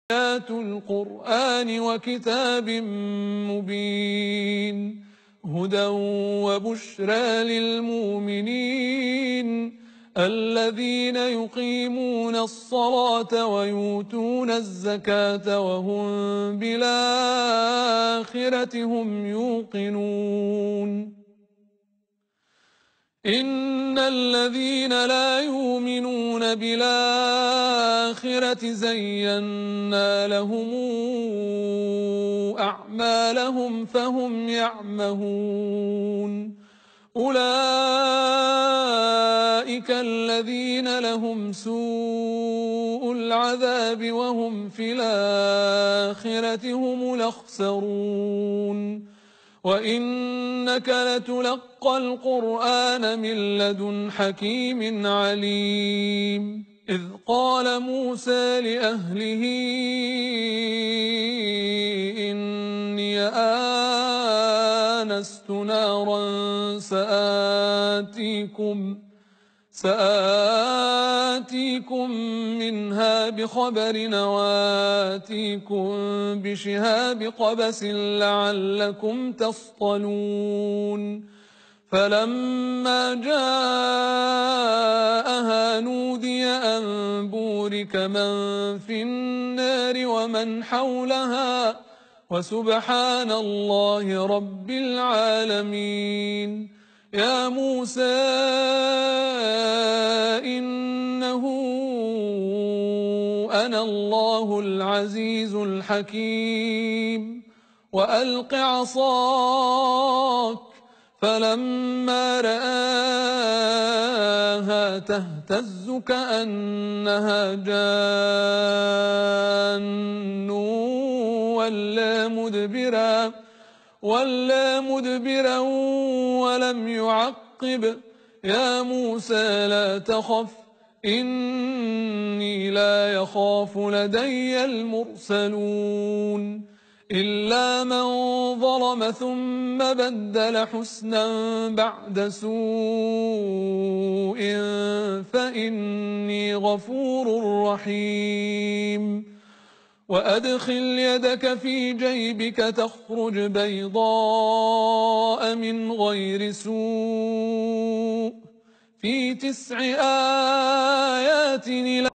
آيات القرآن وكتاب مبين هدى وبشرى للمؤمنين الذين يقيمون الصلاة ويؤتون الزكاة وهم بالآخرة هم يوقنون إن الذين لا يؤمنون بالآخرة زينا لهم أعمالهم فهم يعمهون أولئك الذين لهم سوء العذاب وهم في الآخرة هم الأخسرون وإنك لتلقى القرآن من لدن حكيم عليم إذ قال موسى لأهله إني آنست نارا سآتيكم منها بخبر وآتيكم بشهاب قبس لعلكم تصطلون فلما جاءها نودي أن بورك من في النار ومن حولها وسبحان الله رب العالمين يا موسى إنه أنا الله العزيز الحكيم وألق عصاك فلما رآها تهتز كأنها جان ولا مدبرا ولم يعقب يا موسى لا تخف إني لا يخاف لدي المرسلون إلا من ظلم ثم بدل حسنا بعد سوء فإني غفور رحيم وأدخل يدك في جيبك تخرج بيضاء من غير سوء في 9 آيات